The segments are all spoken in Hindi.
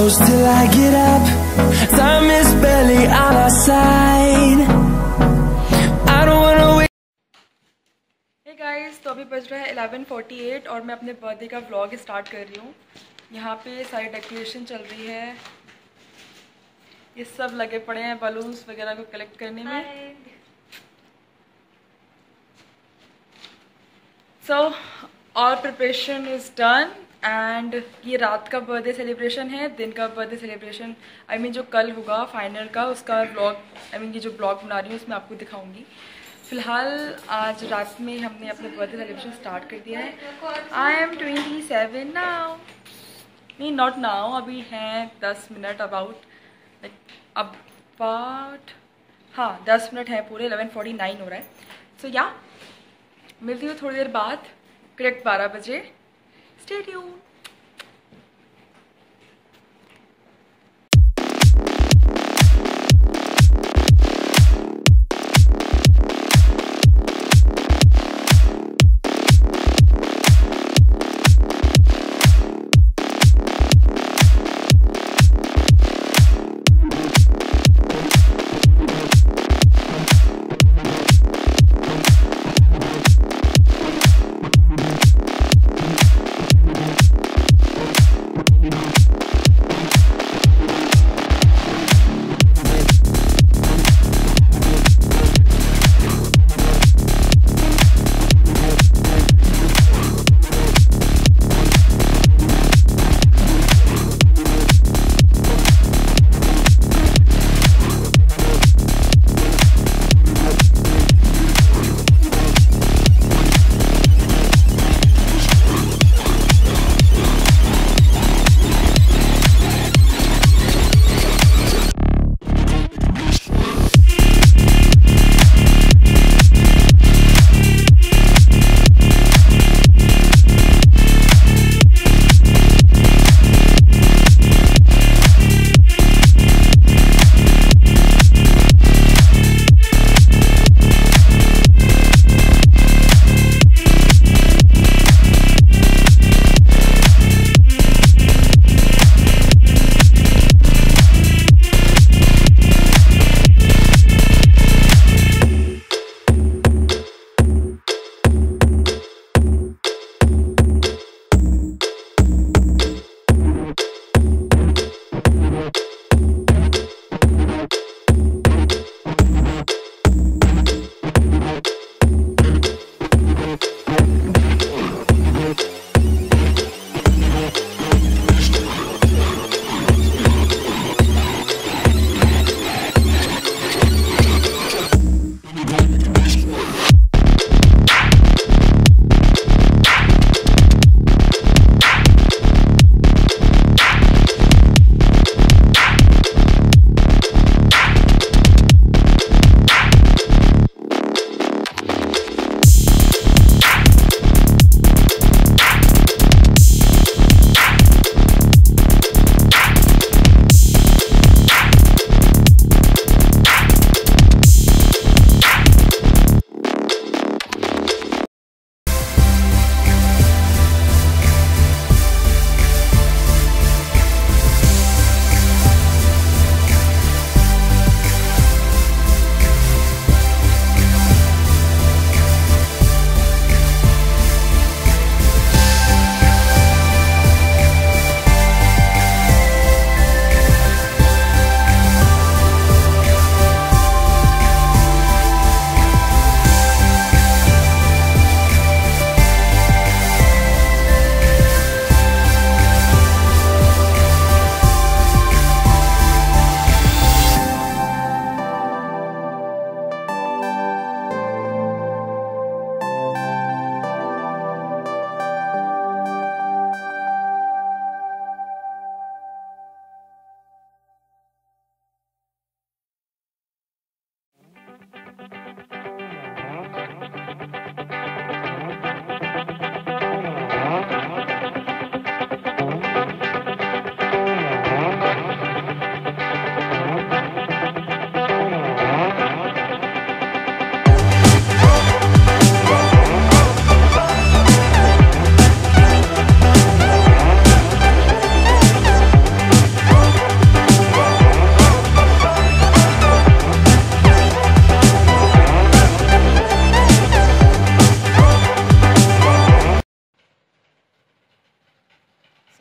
close till I get up. Time is barely on our side. I don't wanna wait. Hey guys, तो अभी बज रहा है 11:48 और मैं अपने बर्थडे का व्लॉग स्टार्ट कर रही हूँ। यहाँ पे सारी डेकोरेशन चल रही है, ये सब लगे पड़े हैं बलून्स वगैरह को कलेक्ट करने में। So all preparation is done and ये रात का बर्थडे सेलिब्रेशन है। दिन का बर्थडे सेलिब्रेशन जो कल होगा फाइनल का, उसका व्लॉग ये जो ब्लॉग बना रही हूँ उसमें आपको दिखाऊंगी। फ़िलहाल आज रात में हमने अपने बर्थडे सेलिब्रेशन स्टार्ट कर दिया है। आई एम 27 नाउ, नहीं नॉट नाउ, अभी हैं 10 मिनट अबाउट हाँ 10 मिनट है पूरे, 11:49 हो रहा है। सो या मिलती हूँ थोड़ी देर बाद करेक्ट 12 बजे। Stay tuned.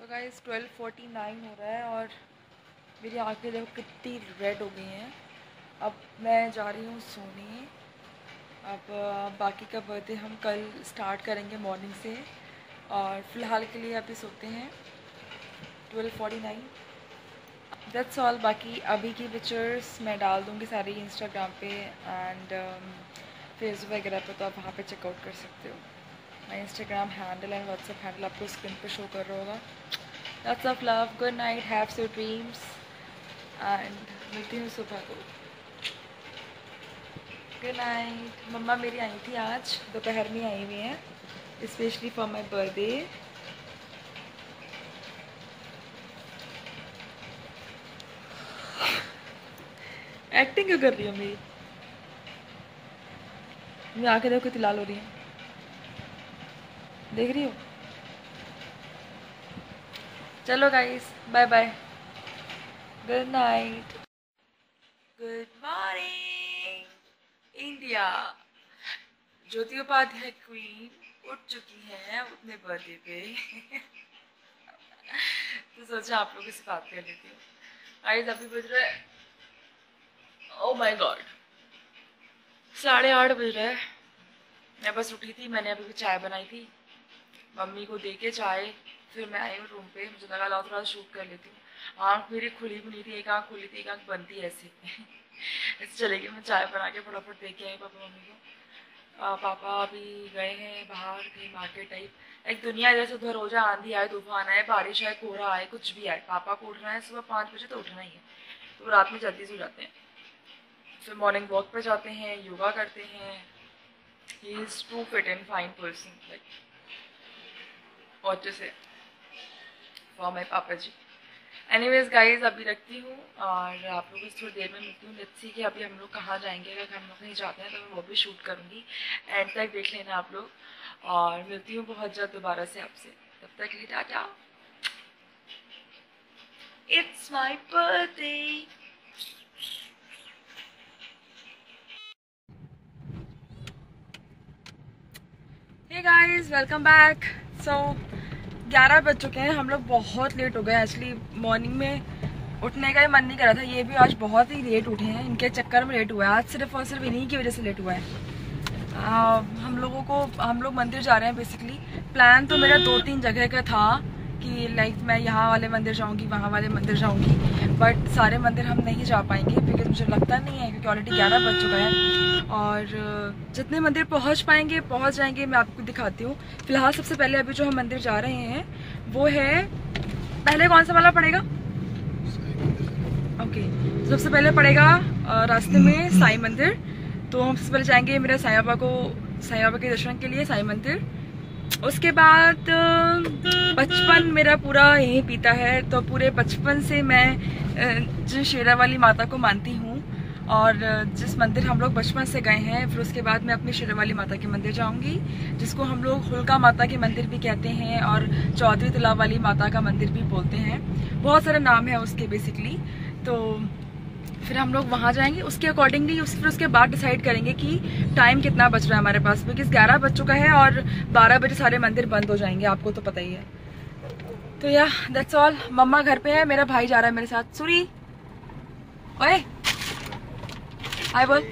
तो गाइस 12:49 हो रहा है और मेरी आंखें देखो कितनी रेड हो गई हैं। अब मैं जा रही हूँ सोने। अब बाकी का बर्थडे हम कल स्टार्ट करेंगे मॉर्निंग से, और फ़िलहाल के लिए अभी सोते हैं। 12:49 दैट्स ऑल। बाकी अभी की पिक्चर्स मैं डाल दूँगी सारी इंस्टाग्राम पे एंड फेसबुक वगैरह पे, तो आप वहाँ पे चेकआउट कर सकते हो। My Instagram handle and WhatsApp handle आपको स्क्रीन पे शो कर रहा होगा। Lots of love, good night, have sweet dreams and मिलती हूँ सुबह को। Good night. मम्मा मेरी आई थी आज दोपहर में, आई हुई हैं specially for my birthday. Acting क्यों कर रही हो मेरी? मेरी आंखें देखो कितनी लाल हो रही हैं, देख रही हो? चलो guys, bye bye, good night, good morning India. Jyoti Upadhyay queen उठ चुकी हैं अपने बर्थडे पे तो सोचा आप लोगों से बात कर लेती हूँ। गाइस अभी बज रहा है, ओ माय गॉड, 8:30 बज रहा है। मैं बस उठी थी, मैंने अभी भी चाय बनाई थी, मम्मी को दे के चाय, फिर मैं आई हूँ रूम पे। मुझे लगा लाओ थोड़ा शूट कर लेती हूँ। आँख मेरी खुली भी नहीं थी, एक आँख खुली थी, एक आँख बंद थी ऐसे ऐसे चलेगी। मैं चाय बना के फटाफट दे के आई पापा मम्मी को। पापा अभी गए हैं बाहर कहीं मार्केट टाइप। एक दुनिया इधर से उधर हो जाए, आंधी आए, तूफान आए, बारिश आए, कोहरा आए, कुछ भी आए, पापा को उठना है सुबह 5 बजे तो उठना ही है। तो रात में जल्दी सो जाते हैं, फिर मॉर्निंग वॉक पे जाते हैं, योगा करते हैं। He is too fit and fine person, like और जैसे फॉर माई पापा जी। एनीवेज गाइज अभी रखती हूँ और आप लोगों से थोड़ी देर में मिलती हूँ। लेट्स सी कि अभी हम लोग कहाँ जाएंगे। अगर हम लोग कहीं जाते हैं तो मैं वो भी शूट करूँगी, एंड तक देख लेना आप लोग। और मिलती हूँ बहुत जल्द दोबारा से आपसे, तब तक के लिए tata. It's my birthday. Hey guys welcome back. So 11 बज चुके हैं, हम लोग बहुत लेट हो गए। एक्चुअली मॉर्निंग में उठने का ही मन नहीं कर रहा था। ये भी आज बहुत ही लेट उठे हैं, इनके चक्कर में लेट हुआ है। आज सिर्फ और सिर्फ इन्हीं की वजह से लेट हुआ है। हम लोग मंदिर जा रहे हैं। बेसिकली प्लान तो मेरा 2-3 जगह का था कि लाइक मैं यहाँ वाले मंदिर जाऊँगी, वहाँ वाले मंदिर जाऊँगी, बट सारे मंदिर हम नहीं जा पाएंगे बिकॉज मुझे लगता नहीं है, क्योंकि ऑलरेडी 11 बज चुका है। और जितने मंदिर पहुँच पाएंगे पहुँच जाएंगे, मैं आपको दिखाती हूँ। फिलहाल सबसे पहले अभी जो हम मंदिर जा रहे हैं वो है, पहले कौन सा वाला पड़ेगा? ओके, सबसे पहले पड़ेगा रास्ते में साईं मंदिर। तो हम सबसे पहले जाएंगे मेरे साईं बाबा के दर्शन के लिए, साईं मंदिर। उसके बाद बचपन मेरा पूरा यहीं बीता है, तो पूरे बचपन से मैं जिस शेरावाली माता को मानती हूँ और जिस मंदिर हम लोग बचपन से गए हैं, फिर उसके बाद मैं अपनी शेरावाली माता के मंदिर जाऊँगी, जिसको हम लोग हुल्का माता के मंदिर भी कहते हैं और चौधरी तालाब वाली माता का मंदिर भी बोलते हैं। बहुत सारे नाम है उसके बेसिकली। तो फिर हम लोग वहाँ जाएंगे, उसके अकॉर्डिंगली फिर उसके बाद डिसाइड करेंगे कि टाइम कितना बच रहा है हमारे पास, बिकॉज 11 बज चुका है और 12 बजे सारे मंदिर बंद हो जाएंगे, आपको तो पता ही है। तो या दैट्स ऑल। मम्मा घर पे है, मेरा भाई जा रहा है मेरे साथ। सूरी, ओए हाय बोल।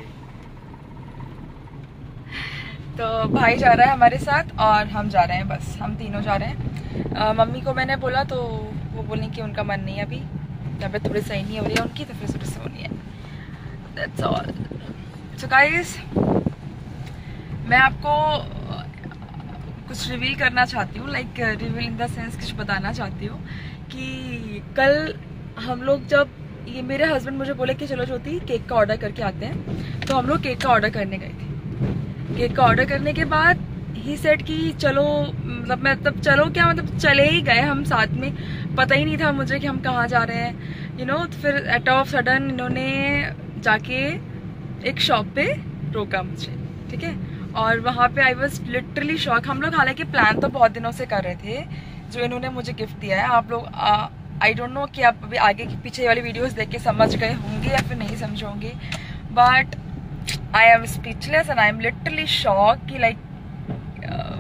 तो भाई जा रहा है हमारे साथ और हम जा रहे हैं, बस हम तीनों जा रहे हैं। मम्मी को मैंने बोला तो वो बोली कि उनका मन नहीं है, अभी तबीयत थोड़ी सही नहीं हो रही है उनकी, तो फिर थोड़ी सोनी है। That's all. सो गाइस, मैं आपको कुछ रिवील करना चाहती हूँ, like reveal in the sense कुछ बताना चाहती हूँ कि कल हम लोग जब ये मेरे हस्बैंड मुझे बोले कि चलो ज्योति केक का ऑर्डर करके आते हैं, तो हम लोग केक का ऑर्डर करने गए थे। केक का ऑर्डर करने के बाद ही सेड कि चलो, मतलब चलो क्या, मतलब चले ही गए हम साथ में। पता ही नहीं था मुझे कि हम कहाँ जा रहे हैं, यू नो। फिर एट ऑफ सडन इन्होंने जाके एक शॉप पे रोका मुझे, ठीक है। और वहाँ पे आई वॉज लिटरली शॉक। हम लोग हालांकि प्लान तो बहुत दिनों से कर रहे थे, जो इन्होंने मुझे गिफ्ट दिया है। आप लोग आई डोंट नो कि आप अभी आगे की पीछे वाली वीडियोस देख के समझ गए होंगे या फिर नहीं समझोगे, but I am speechless and I am literally shock कि लाइक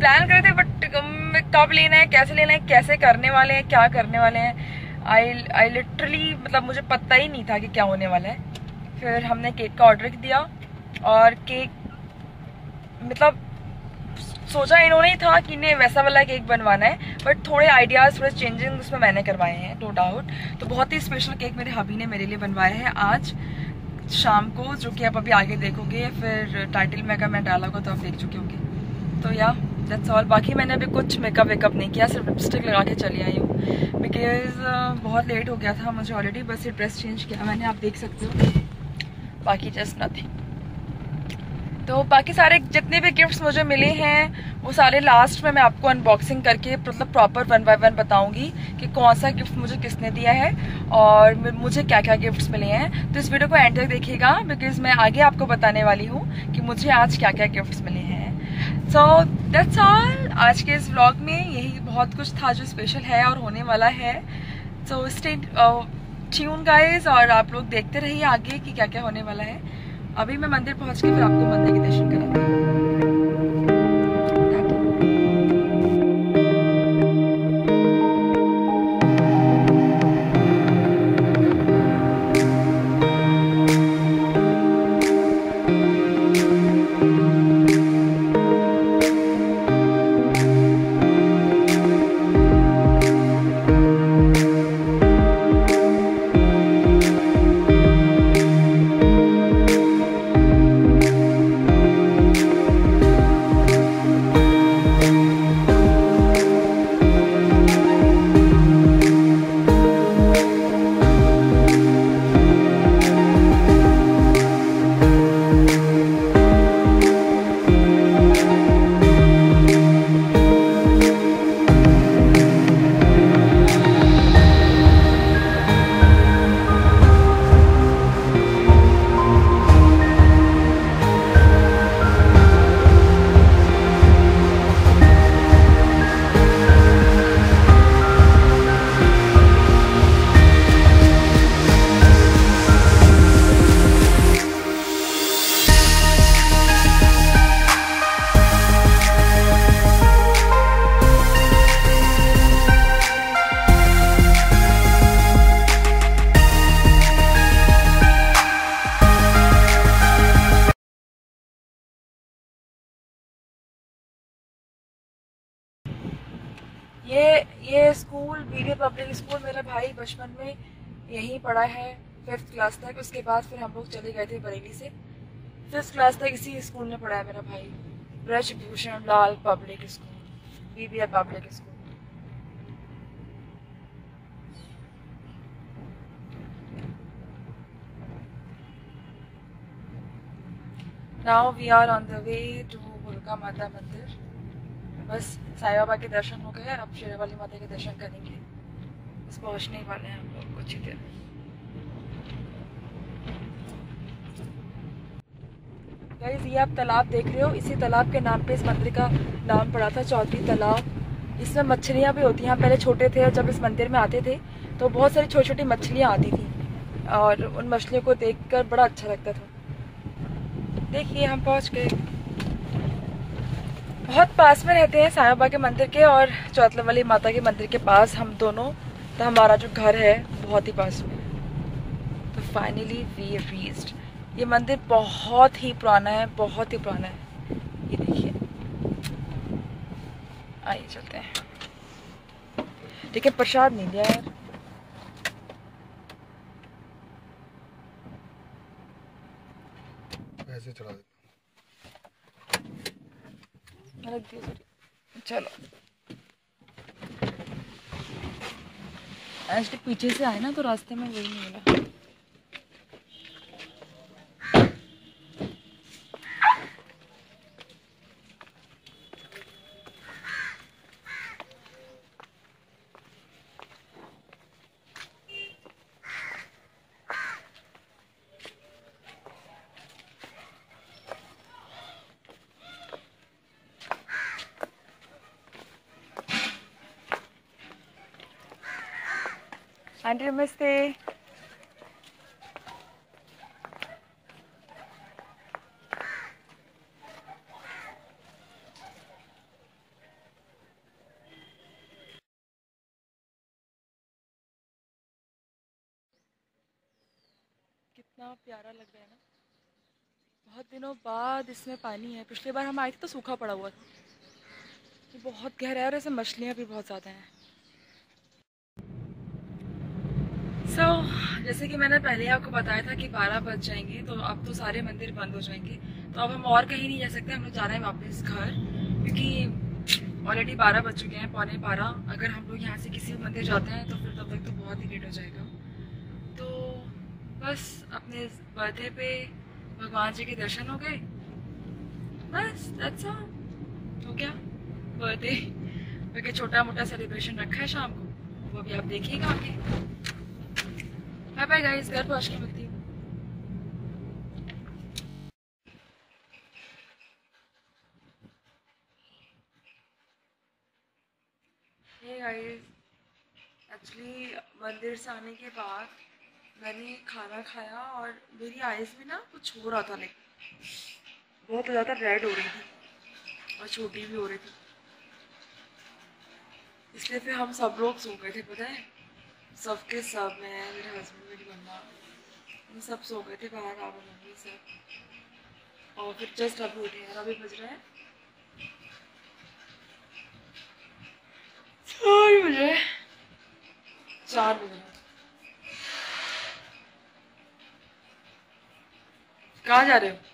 प्लान कर रहे थे बट कब लेना है, कैसे करने वाले हैं, क्या करने वाले हैं, आई लिटरली मतलब मुझे पता ही नहीं था कि क्या होने वाला है। फिर हमने केक का ऑर्डर दिया और केक मतलब सोचा इन्होंने ही था कि इन्हें वैसा वाला केक बनवाना है, बट थोड़े आइडियाज़, थोड़े चेंजिंग उसमें मैंने करवाए हैं, नो डाउट। तो बहुत ही स्पेशल केक मेरे हबी ने मेरे लिए बनवाया है आज शाम को, जो कि आप अभी आगे देखोगे, फिर टाइटल में अगर मैं डाला होगा तो आप देख चुके होंगे। तो या दैट्स ऑल। बाकी मैंने अभी कुछ मेकअप वेकअप नहीं किया, सिर्फ लिपस्टिक लगा के चली आई हूँ बिकॉज बहुत लेट हो गया था मुझे ऑलरेडी। बस ये ड्रेस चेंज किया मैंने, आप देख सकते हो, बाकी जस्ट नथिंग। तो बाकी सारे जितने भी गिफ्ट्स मुझे मिले हैं वो सारे लास्ट में मैं आपको अनबॉक्सिंग करके मतलब प्रॉपर 1 बाय 1 बताऊंगी कि कौन सा गिफ्ट मुझे किसने दिया है और मुझे क्या क्या गिफ्ट्स मिले हैं। तो इस वीडियो को एंड तक देखिएगा बिकॉज मैं आगे आपको बताने वाली हूँ कि मुझे आज क्या क्या गिफ्ट्स मिले हैं। So that's all. आज के इस व्लॉग में यही बहुत कुछ था जो स्पेशल है और होने वाला है। सो स्टे ट्यून गाइज, और आप लोग देखते रहिए आगे कि क्या क्या होने वाला है। अभी मैं मंदिर पहुंच के फिर आपको मंदिर के दर्शन कराती हूँ। ये स्कूल बीडे पब्लिक स्कूल मेरा भाई बचपन में यहीं पढ़ा है 5th क्लास तक। उसके बाद फिर हम लोग चले गए थे बरेली से। 5th क्लास तक इसी स्कूल में पढ़ा है मेरा भाई, Brajbhushan Lal public school, BBA public school. Now we are on the way to Durga Mata Mandir. बस साईं बाबा के दर्शन हो गए, अब शेरावाली माता के दर्शन करेंगे। बस पहुंचने ही वाले हैं हम लोग कुछ ही देर। गाइस ये आप तालाब देख रहे हो, इसी तालाब के नाम पे इस मंदिर का नाम पड़ा था, चौधरी तालाब। इसमें मछलियाँ भी होती हैं। हम पहले छोटे थे और जब इस मंदिर में आते थे तो बहुत सारी छोटी छोटी मछलियाँ आती थी और उन मछलियों को देखकर बड़ा अच्छा लगता था। देखिए हम पहुँच गए। बहुत पास में रहते हैं साईं बाबा के मंदिर के और चौतलावाली माता के मंदिर के पास हम दोनों। तो हमारा जो घर है बहुत ही पास में। तो फाइनली वी रीच्ड। ये मंदिर बहुत ही पुराना है, बहुत ही पुराना है। ये देखिए, आइए चलते हैं। ठीक है, प्रसाद नहीं दिया यार। ऐसे चला दे। चलो ऐसे पीछे से आए ना तो रास्ते में वही नहीं मिला। आंटी नमस्ते। कितना प्यारा लग रहा है ना। बहुत दिनों बाद इसमें पानी है। पिछली बार हम आए थे तो सूखा पड़ा हुआ था। ये बहुत गहरा है और ऐसे मछलियाँ भी बहुत ज़्यादा हैं। जैसे कि मैंने पहले आपको बताया था कि 12 बज जाएंगे, तो अब तो सारे मंदिर बंद हो जाएंगे। तो अब हम और कहीं नहीं जा सकते, हम लोग जा रहे हैं वापस घर, क्योंकि ऑलरेडी 12 बज चुके हैं, 12:15। अगर हम लोग यहाँ से किसी भी मंदिर जाते हैं तो फिर तब तक तो बहुत ही लेट हो जाएगा। तो बस अपने बर्थडे पे भगवान जी के दर्शन हो गए, बस दैट्स ऑल। हो गया बर्थडे। क्योंकि छोटा मोटा सेलिब्रेशन रखा है शाम को, वो भी आप देखिएगा आगे। बाय बाय गाइस, घर पहुँच के मिलती हूँ। हे गाइस, एक्चुअली मंदिर से आने के बाद मैंने खाना खाया और मेरी आइज़ में ना कुछ हो रहा था, लाइक बहुत ज़्यादा रेड हो रही थी और छोटी भी हो रही थी। इसलिए फिर हम सब लोग सो गए थे, पता है, सबके सब, मैं, मेरे हस्बैंड, मेरी मम्मा, हम सब सो गए थे बाहर, पापा मम्मी सब। और फिर जस्ट अभी उठे हैं, अभी बज रहा है 4 बजे, 4 बज रहे हैं। कहाँ जा रहे हो?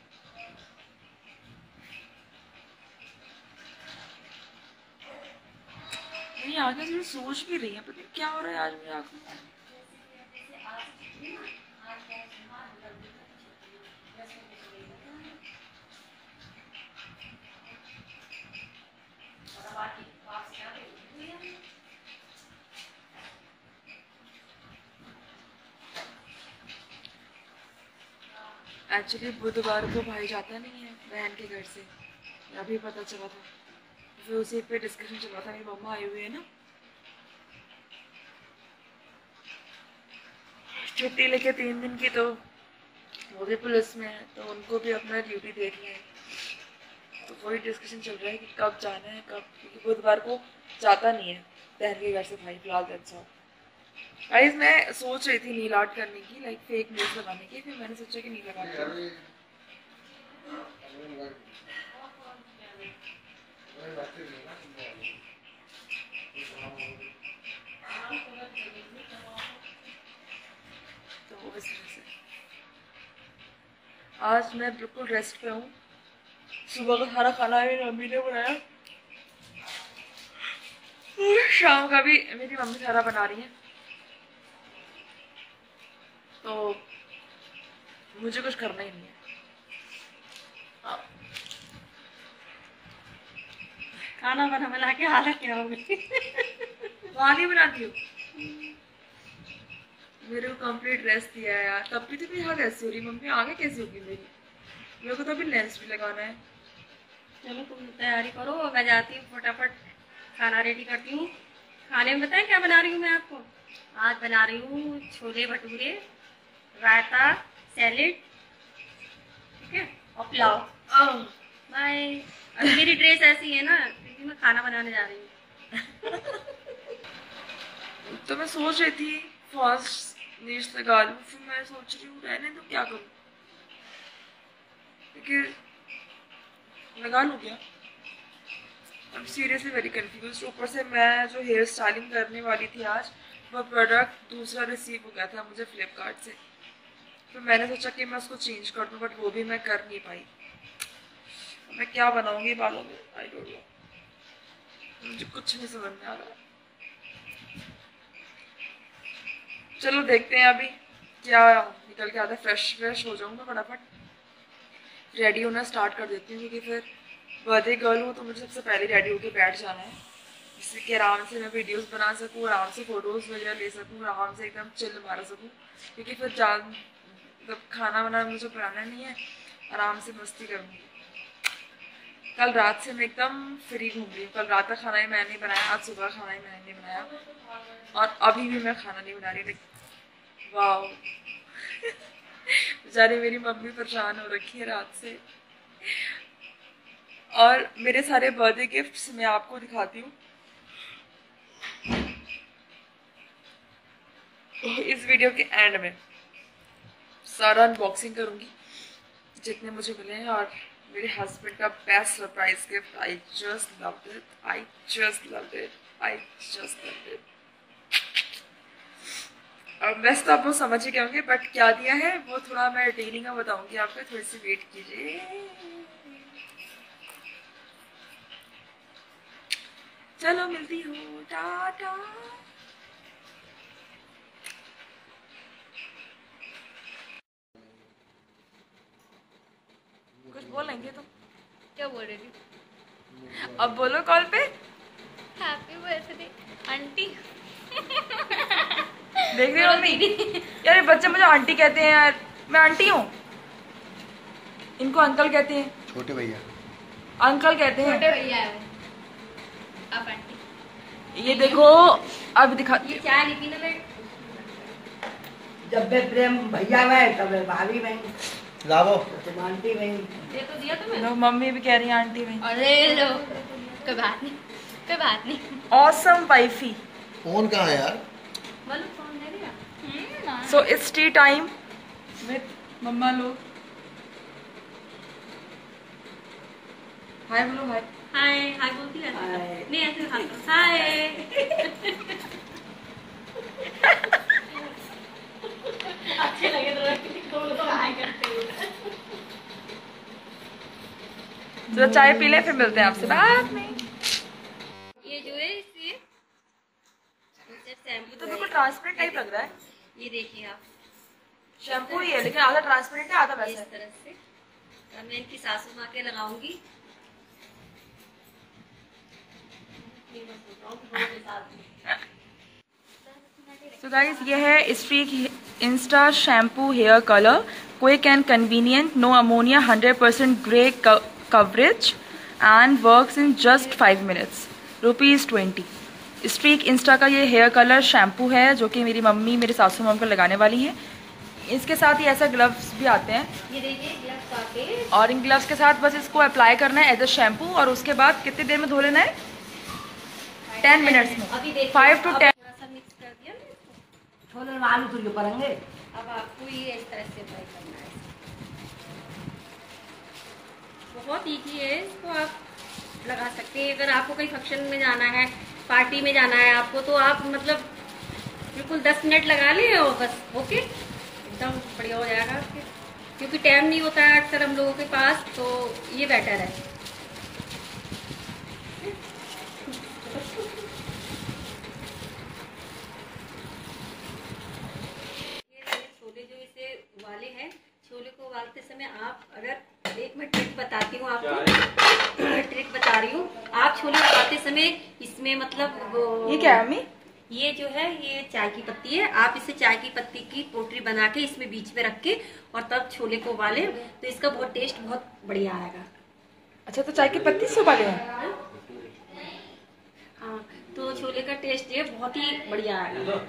मेरी आंखें थोड़ी सोच भी रही हैं, पता नहीं क्या हो रहा है आज मेरी आंखों में। एक्चुअली बुधवार को भाई जाता नहीं है बहन के घर से, अभी पता चला था। फिर उसी पे डिस्कशन चला था, मेरी मम्मा आई हुई है ना छुट्टी लेके 3 दिन की, तो वो भी पुलिस में है, तो उनको भी अपना ड्यूटी दे रही है। तो वही डिस्कशन चल रहा है कि कब जाना है, कब, क्योंकि बुधवार को जाता नहीं है बहन के घर से भाई फिलहाल। अच्छा गाइस, मैं सोच रही थी नील आर्ट करने की, लाइक फेक नेल्स लगाने की, फिर मैंने सोचा कि नहीं लगाती। तो इस वजह से आज मैं बिल्कुल रेस्ट पे हूँ। सुबह का सारा खाना मेरी मम्मी ने बनाया, शाम का भी मेरी मम्मी सारा बना रही है, तो मुझे कुछ करना ही नहीं है। खाना बना बना के हालत क्या हो गई। वाली बनाती हूँ, मेरे को कंप्लीट रेस्ट दिया है यार, तब भी तो मेरी हालत ऐसी हो रही। मम्मी आगे कैसी होगी मेरी? मेरे को तो अभी लेंस भी लगाना है। चलो तुम तैयारी करो, मैं जाती हूँ फटाफट खाना रेडी करती हूँ। खाने में बताएं क्या बना रही हूँ मैं आपको? आज बना रही हूँ छोले भटूरे, रायता, सैलेड, ठीक है, और पुलाव। बाय। अभी मेरी ड्रेस ऐसी है ना क्योंकि मैं खाना बनाने जा रही हूँ। तो मैं सोच रही थी फर्स्ट नीच लगा लूँ, फिर मैं सोच रही हूँ रहने तो क्या करूँ, क्योंकि लगा लूँ क्या? I'm seriously very confused। ऊपर से मैं जो हेयर स्टाइलिंग करने वाली थी आज, वो प्रोडक्ट दूसरा रिसीव हो गया था मुझे फ्लिपकार्ट से। फिर मैंने सोचा कि मैं उसको चेंज कर दूँ, बट वो भी मैं कर नहीं पाई। मैं क्या बनाऊंगी बालों में, आई डोंट नो, मुझे कुछ नहीं समझ में आ रहा। चलो देखते हैं अभी क्या निकल के आता है। फ्रेश हो जाऊँ मैं, फटाफट रेडी होना स्टार्ट कर देती हूँ, क्योंकि फिर बर्थडे गर्ल हूँ तो मुझे सबसे पहले रेडी होके बैठ जाना है, जिससे कि आराम से मैं वीडियोस बना सकूँ, आराम से फोटोज़ वगैरह ले सकूँ, आराम से एकदम चिल मार सकूँ। क्योंकि फिर मतलब खाना वाना मुझे बनाना नहीं है, आराम से मस्ती करूँगी। कल रात से मैं एकदम फ्री घूम रही हूँ। कल रात का खाना ही मैंने नहीं बनाया, आज सुबह खाना ही मैंने नहीं बनाया, और अभी भी मैं खाना नहीं बना रही। वाह बेचारी मेरी मम्मी परेशान हो रखी है रात से। और मेरे सारे बर्थडे गिफ्ट्स मैं आपको दिखाती हूँ इस वीडियो के एंड में। सारा अनबॉक्सिंग करूँगी जितने मुझे मिले हैं, और मेरे हस्बैंड का best surprise gift. I just loved it, I just loved it, I just loved it. वैसे तो आप लोग समझ ही गए होंगे, बट क्या दिया है वो थोड़ा मैं डिटेलिंग में बताऊंगी आपको, थोड़ी सी वेट कीजिए। चलो मिलती हूँ, टाटा। कुछ बोलेंगे तुम? क्या बोल रही थी? अब बोलो कॉल पे। Happy birthday aunty. देख रही हो मम्मी? यार ये बच्चे मुझे आंटी कहते हैं यार, मैं आंटी हूँ, इनको अंकल कहते हैं। छोटे भैया अंकल कहते हैं। छोटे भैया है वो, आप आंटी। ये देखो अब दिखा, ये चाय नहीं पीना मैं। जब भी प्रेम भैया में तब भाभी में, लावो तुम आंटी में। ये तो दिया तुम्हें। लो मम्मी भी कह रही है आंटी में। अरे लो, कोई बात नहीं, कोई बात नहीं। Awesome wifey. फोन कहाँ है यार? बोलो फोन दे दिया। So it's tea time with mamma लोग। हाय बोलो, हाय। हाय हाय बोलती है। हाय। नहीं ऐसे हाय। अच्छे लगे तो लोग हाय करते हैं। तो चाय पी ले, फिर मिलते हैं आपसे बाद में। ये जो है इससे शैम्पू तो बिल्कुल ट्रांसपेरेंट टाइप लग रहा है। ये देखिए आप, शैम्पू ही है लेकिन आधा ट्रांसपेरेंट है आधा वैसा इस है। तरह से। और मैं इनकी सासू माँ के लगाऊंगी। So guys, ये है Streax insta shampoo hair colour, quick and convenient, no ammonia, 100% grey coverage and works in just 5 minutes, ₹20। Streax insta का ये हेयर कलर शैम्पू है जो कि मेरी मम्मी मेरे सासू माँ को लगाने वाली हैं। इसके साथ ही ऐसा ग्लव्स भी आते हैं, ये देखिए ग्लव्स आके, और इन ग्लव्स के साथ बस इसको अप्लाई करना है एज अ शैम्पू, और उसके बाद कितनी देर में धो लेना है? 10 मिनट्स में, अभी देखिए 5 to 10। थोड़ा सा मिक्स कर दिया ना इसको। छोले में आलू तुझे करेंगे। अब आपको ये इस तरह से अप्लाई करना है। बहुत इजी है, इसको आप लगा सकते हैं। अगर आपको कहीं फंक्शन में जाना है, पार्टी में जाना है आपको, तो आप मतलब बिल्कुल 10 मिनट लगा लें और बस ओके, एकदम बढ़िया हो जाएगा आपके। क्योंकि टाइम नहीं होता है अक्सर हम लोगों के पास, तो ये बेटर है। छोले जो इसे उबाले हैं, छोले को उबालते समय आप, अगर एक मैं ट्रिक बताती हूँ आपको, ट्रिक बता रही हूँ। आप छोले उबालते समय इसमें मतलब वो, ये क्या है मम्मी? ये जो है ये चाय की पत्ती है। आप इसे चाय की पत्ती की पोटली बना के इसमें बीच में रख के और तब छोले को उबाले, तो इसका बहुत टेस्ट बहुत बढ़िया आएगा। अच्छा, तो चाय की पत्ती से उबाले हैं? हाँ, तो छोले का टेस्ट ये बहुत ही बढ़िया आएगा।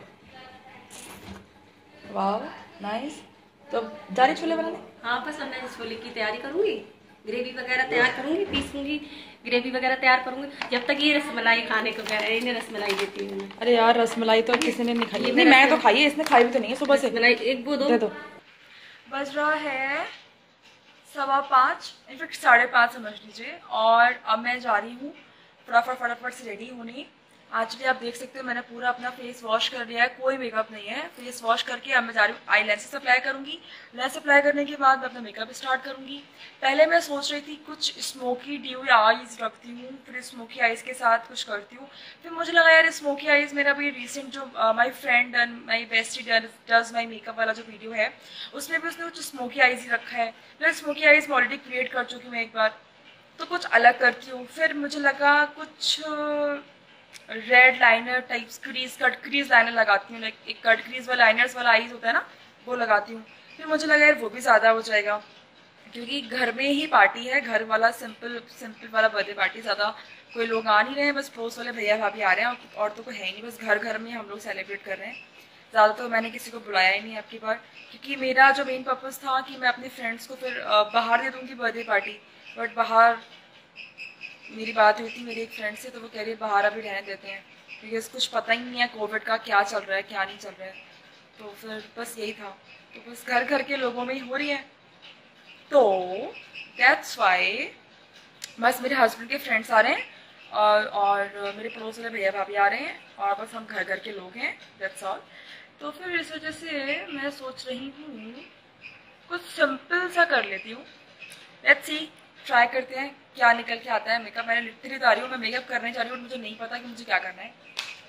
वाह नाइस। तो जा रही छोले बनाने? हाँ, बस अब मैं छोले की तैयारी करूंगी, ग्रेवी वगैरह तैयार करूंगी, पीसूंगी, ग्रेवी वगैरह तैयार करूंगी। जब तक ये रसमलाई खाने को कह रहे हैं, इन्हें रसमलाई देती हूँ मैं। अरे यार रसमलाई तो किसी ने नहीं खाई। नहीं, मैं तो खाई है, इसने खाई भी तो नहीं है सुबह से। रसमलाई एक वो दे दो। बज रहा है 5:15, इनफेक्ट 5:30 समझ लीजिए, और अब मैं जा रही हूँ फटाफट से रेडी होने। एक्चुअली आप देख सकते हो मैंने पूरा अपना फेस वॉश कर लिया है, कोई मेकअप नहीं है। फेस वॉश करके अब मैं जा रही हूँ आई लेंसेज अप्लाई करूँगी। लेंस अप्लाई करने के बाद मैं अपना मेकअप स्टार्ट करूँगी। पहले मैं सोच रही थी कुछ स्मोकी ड्यू आईज रखती हूँ, फिर स्मोकी आईज के साथ कुछ करती हूँ। फिर मुझे लगा यार स्मोकी आईज मेरा भी रिसेंट जो my friend and my bestie does my makeup वाला जो वीडियो है उसमें भी उसने कुछ स्मोकी आईज ही रखा है। फिर स्मोकी आईज मैं ऑलरेडी क्रिएट कर चुकी हूँ एक बार, तो कुछ अलग करती हूँ। फिर मुझे लगा कुछ red liner types cut crease liner लगाती हूँ, लाइक एक कट क्रीज वाला लाइनर्स वाला आईज होता है ना, वो लगाती हूँ। फिर मुझे लगा यार वो भी ज़्यादा हो जाएगा, क्योंकि घर में ही पार्टी है, घर वाला सिंपल वाला बर्थडे पार्टी, ज़्यादा कोई लोग आ नहीं रहे हैं, बस पड़ोस वाले भैया भाभी आ रहे हैं और तो कोई है ही नहीं, बस घर में हम लोग सेलिब्रेट कर रहे हैं। ज़्यादा तो मैंने किसी को बुलाया ही नहीं आपकी बार, क्योंकि मेरा जो मेन पर्पज़ था कि मैं अपने फ्रेंड्स को फिर बाहर दे दूँगी बर्थडे पार्टी, बट बाहर मेरी बात हुई थी मेरी एक फ्रेंड से, तो वो कह रही है बाहर अभी रहने देते हैं, क्योंकि कुछ पता ही नहीं है कोविड का क्या चल रहा है क्या नहीं चल रहा है। तो फिर बस यही था, तो बस घर घर के लोगों में ही हो रही है, तो दैट्स वाई बस मेरे हस्बैंड के फ्रेंड्स आ रहे हैं और मेरे पड़ोस वाले भैया भाभी आ रहे हैं और बस हम घर घर के लोग हैं, दैट्स ऑल। तो फिर इस वजह से मैं सोच रही हूँ कुछ सिंपल सा कर लेती हूँ, लेट्स सी, ट्राई करते हैं क्या निकल के आता है। मेकअप मैंने लिटरली बता रही हूँ, मैं मेकअप करने जा रही हूँ और मुझे नहीं पता कि मुझे क्या करना है,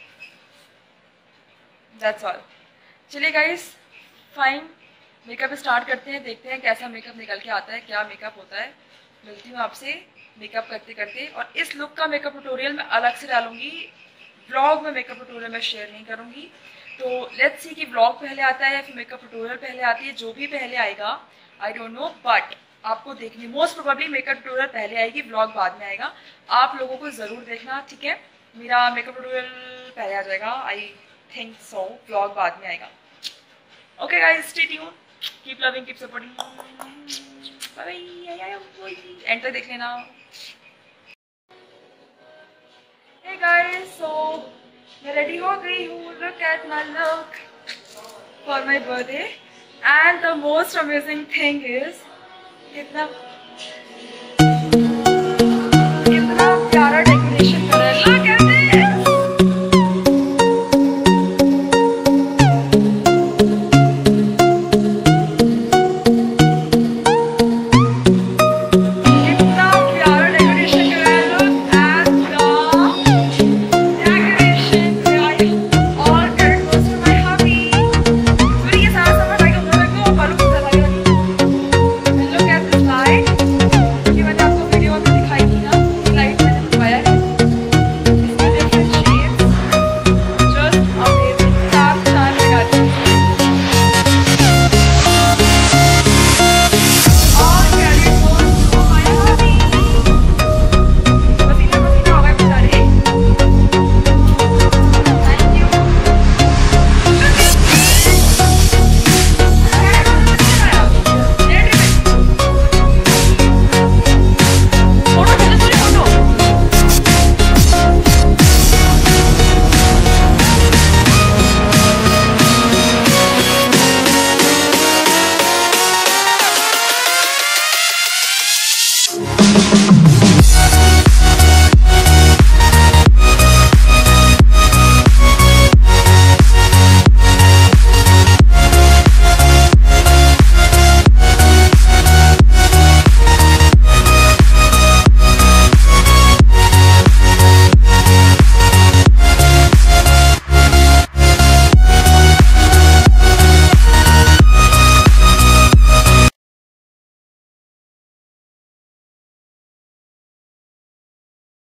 दैट्स ऑल। चलिए गाइस, फाइन, मेकअप स्टार्ट करते हैं, देखते हैं कैसा मेकअप निकल के आता है, क्या मेकअप होता है। मिलती हूँ आपसे मेकअप करते करते, और इस लुक का मेकअप ट्यूटोरियल मैं अलग से डालूंगी, व्लॉग में मेकअप ट्यूटोरियल मैं शेयर नहीं करूँगी। तो लेट्स सी कि व्लॉग पहले आता है या फिर मेकअप ट्यूटोरियल पहले आती है, जो भी पहले आएगा आई डोंट नो, बट आपको देखनी मोस्ट प्रोबेबली मेकअप ट्यूटोरियल पहले आएगी, व्लॉग बाद में आएगा। आप लोगों को ज़रूर देखना, ठीक है। मेरा मेकअप ट्यूटोरियल पहले आ जाएगा, आई थिंक सो, व्लॉग बाद में आएगा। Okay guys, stay tune, keep loving, keep supporting, bye bye, end तक देख लेना। हे गाइस, सो मैं रेडी हो गई हूँ, look at my look for my birthday, and the most amazing thing is कितना प्यारा